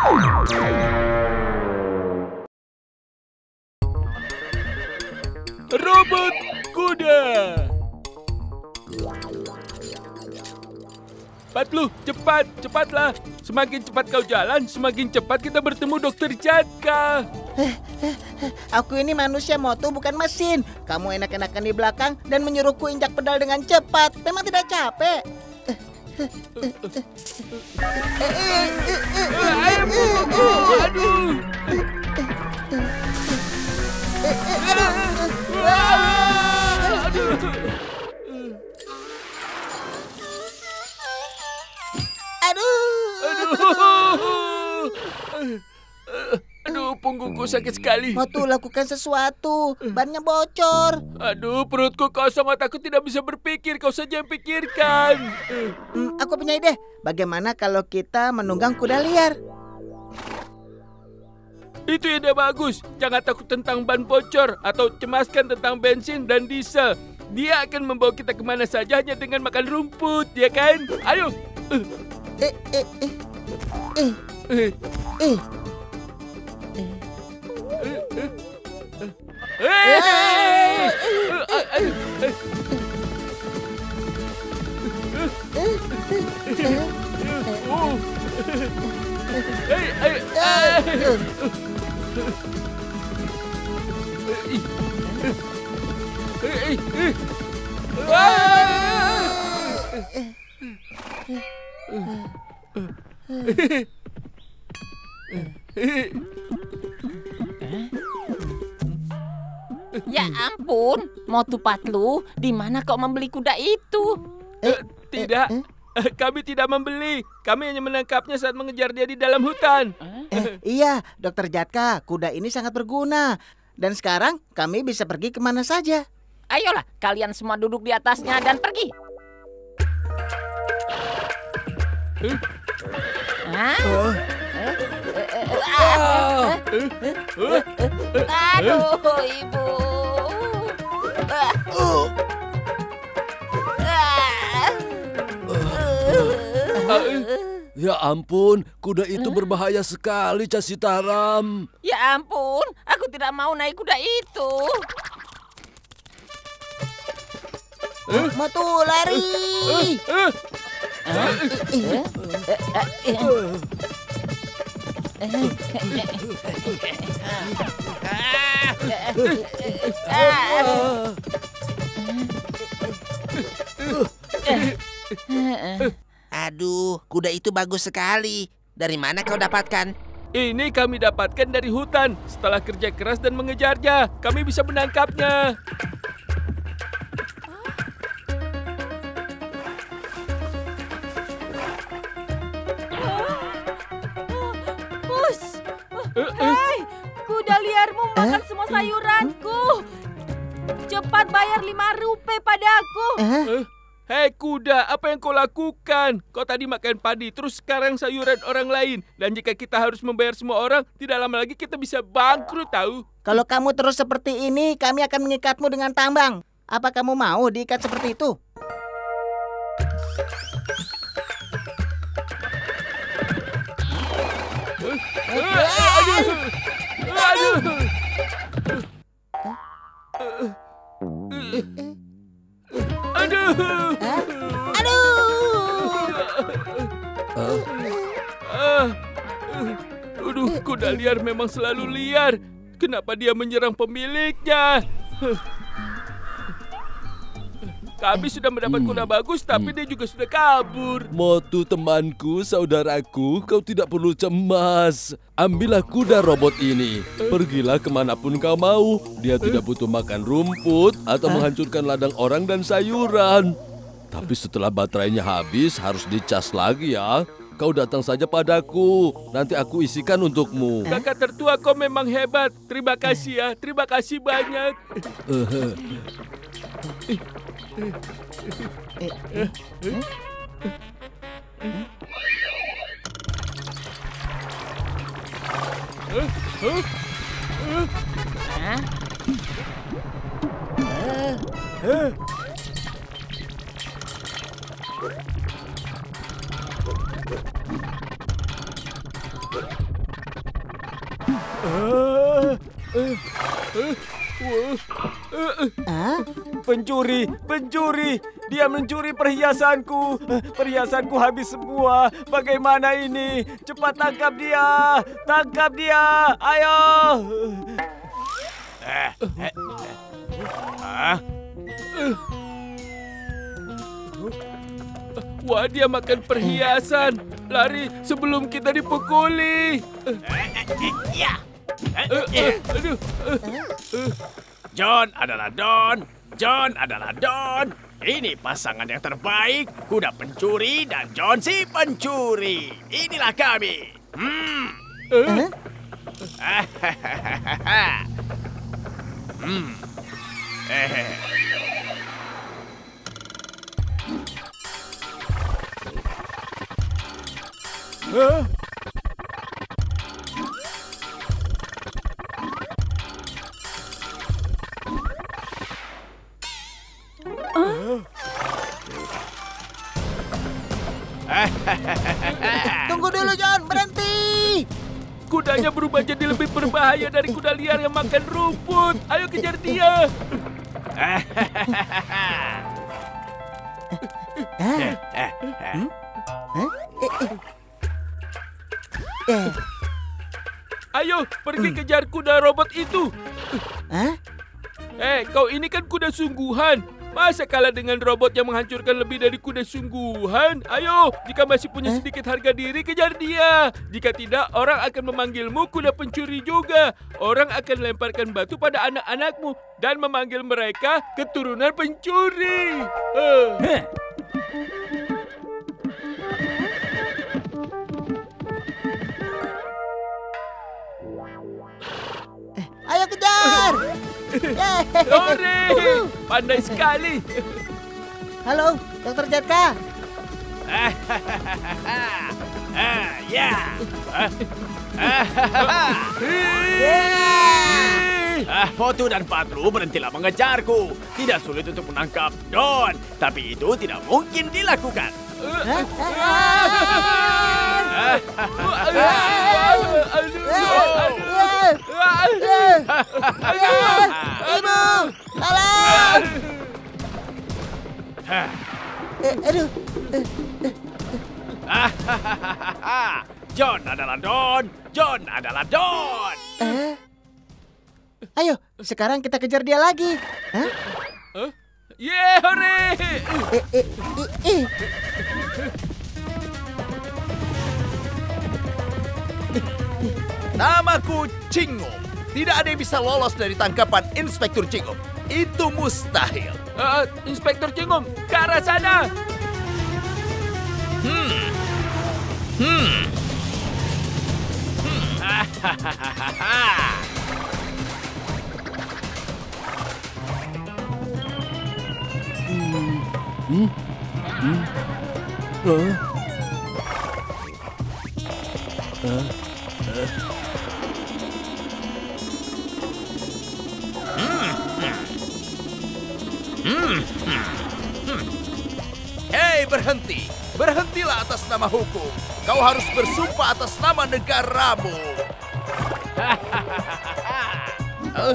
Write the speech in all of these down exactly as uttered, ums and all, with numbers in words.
Robot kuda. empat puluh, cepat, cepatlah. Semakin cepat kau jalan, semakin cepat kita bertemu Dokter Jadka. Aku ini manusia moto, bukan mesin. Kamu enak-enakan di belakang dan menyuruhku injak pedal dengan cepat. Memang tidak capek. Ayo, buku, aduh. Aduh. Aduh. Aduh. Aduh, punggungku sakit sekali. Moto, lakukan sesuatu. Bannya bocor. Aduh, perutku kosong, otakku tidak bisa berpikir. Kau saja yang pikirkan. Hmm, aku punya ide. Bagaimana kalau kita menunggang kuda liar? Itu ide bagus. Jangan takut tentang ban bocor atau cemaskan tentang bensin dan diesel. Dia akan membawa kita kemana saja hanya dengan makan rumput, ya kan? Ayo. Eh, eh, eh, eh, Eh. eh. Ya ampun, Motu Patlu, di mana kau membeli kuda itu? Eh, tidak, eh, kami tidak membeli. Kami hanya menangkapnya saat mengejar dia di dalam hutan. Eh, iya, Dokter Jadka, kuda ini sangat berguna. Dan sekarang kami bisa pergi kemana saja. Ayolah, kalian semua duduk di atasnya dan pergi. Eh? Hah? Oh. Eh? Ah. Eh? Eh? Aduh, Ibu. Ah. Ah, eh. Ya ampun, kuda itu berbahaya sekali, Cak Sitaram. Ya ampun, aku tidak mau naik kuda itu. Eh? Moto, lari. Eh? Aduh, kuda itu bagus sekali. Dari mana kau dapatkan? Ini kami dapatkan dari hutan. Setelah kerja keras dan mengejarnya, kami bisa menangkapnya. Bus, hei, kuda liarmu makan semua sayuranku. Cepat bayar lima rupiah padaku. Eh? Hei kuda, apa yang kau lakukan? Kau tadi makan padi, terus sekarang sayuran orang lain. Dan jika kita harus membayar semua orang, tidak lama lagi kita bisa bangkrut, tahu? Kalau kamu terus seperti ini, kami akan mengikatmu dengan tambang. Apa kamu mau diikat seperti itu? Aduh! Aduh! Aduh! Aduh! Ah, aduh, kuda liar memang selalu liar. Kenapa dia menyerang pemiliknya? Kami sudah mendapat kuda bagus, tapi dia juga sudah kabur. Motu temanku, saudaraku, kau tidak perlu cemas. Ambillah kuda robot ini. Pergilah kemanapun kau mau. Dia tidak butuh makan rumput atau menghancurkan ladang orang dan sayuran. Tapi setelah baterainya habis, harus dicas lagi ya. Kau datang saja padaku. Nanti aku isikan untukmu. Kakak tertua, kau memang hebat. Terima kasih ya, terima kasih banyak. Ah? Pencuri, pencuri, dia mencuri perhiasanku. Perhiasanku habis semua. Bagaimana ini? Cepat tangkap dia, tangkap dia, ayo. Eh, eh, ah. Wah, dia makan perhiasan. Lari sebelum kita dipukuli. Ya. Eh, eh, aduh. John adalah Don. John adalah Don. Ini pasangan yang terbaik. Kuda pencuri dan John si pencuri. Inilah kami. Hmm. Eh? hmm. Eh. Hah? Tunggu dulu, John. Berhenti. Kudanya berubah jadi lebih berbahaya dari kuda liar yang makan rumput. Ayo kejar dia. Ah. Hmm? Eh, eh. Eh. Ayo pergi kejar kuda robot itu. Hah? Eh, kau ini kan kuda sungguhan. Masa kalah dengan robot yang menghancurkan lebih dari kuda sungguhan? Ayo, jika masih punya sedikit harga diri, kejar dia. Jika tidak, orang akan memanggilmu kuda pencuri juga. Orang akan lemparkan batu pada anak-anakmu dan memanggil mereka keturunan pencuri. Uh. Ayo kejar. Hore! Pandai sekali. Halo, Dokter Jatka. Ah, ya. Ah, Motu dan Patlu, berhentilah mengejarku. Tidak sulit untuk menangkap Don, tapi itu tidak mungkin dilakukan. Ibu, tolong. Eh, aduh. John adalah Don, John adalah Don. Eh? Ayo, sekarang kita kejar dia lagi. Hah? Yeay, hore! Eh, eh, eh, eh. Namaku Cingom. Tidak ada yang bisa lolos dari tangkapan Inspektur Cingom. Itu mustahil. Uh, Inspektur Cingom, ke arah sana. Hmm. Hmm. Hmm? Hmm? Huh? Huh? Hei, berhenti. Berhentilah atas nama hukum. Kau harus bersumpah atas nama negaramu. Huh?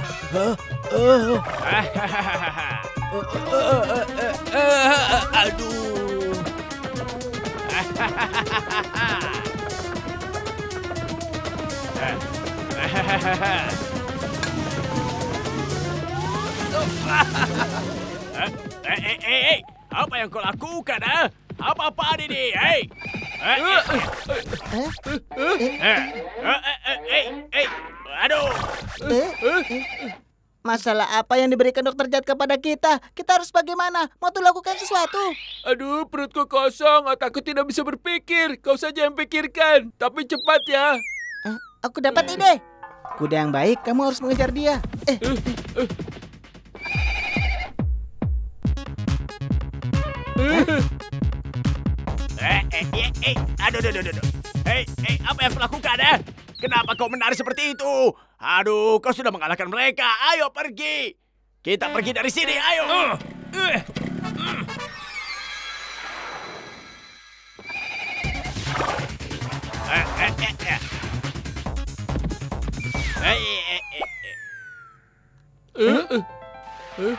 Aduh. Eh, eh, eh, eh, apa yang kau lakukan, ah? Apa-apaan ini, hei? Eh, eh, eh, eh, eh, eh, eh, aduh. Eh? Masalah apa yang diberikan Dokter Jat kepada kita? Kita harus bagaimana? Mau tuh lakukan sesuatu. Aduh, perutku kosong. Otakku tidak bisa berpikir. Kau saja yang pikirkan. Tapi cepat ya. Eh, aku dapat ide. Kuda yang baik, kamu harus mengejar dia. Eh, Eh, eh, eh, eh, aduh, aduh, aduh, aduh. Hei, eh, apa yang kau lakukan, eh? Kenapa kau menari seperti itu? Aduh, kau sudah mengalahkan mereka. Ayo pergi. Kita pergi dari sini, ayo. Uh, uh, uh. Eh, eh, eh, eh. Eh, eh, eh, eh. Eh, eh, eh.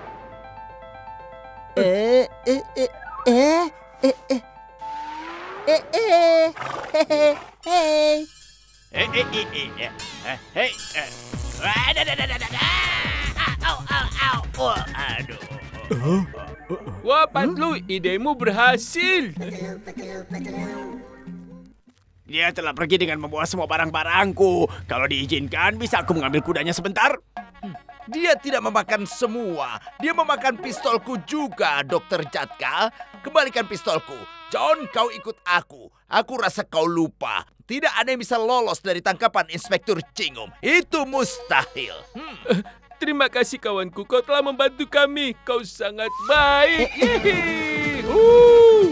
Eh, eh, eh, eh, eh, eh, eh, eh, hehe, hei. Eh, eh, eh, eh, eh. Eh, Hei. eh. Ah, dah, dah, dah, dah, dah. Ah, Au, au, au. Oh, aduh. Wah, Patlu, idemu berhasil. Dia telah pergi dengan membawa semua barang-barangku. Kalau diizinkan, bisa aku mengambil kudanya sebentar? Dia tidak memakan semua. Dia memakan pistolku juga, Dokter Jatka. Kembalikan pistolku. John, kau ikut aku. Aku rasa kau lupa. Tidak ada yang bisa lolos dari tangkapan Inspektur Cingum. Itu mustahil. Hmm. Terima kasih kawanku, kau telah membantu kami. Kau sangat baik. Yeay. Uh.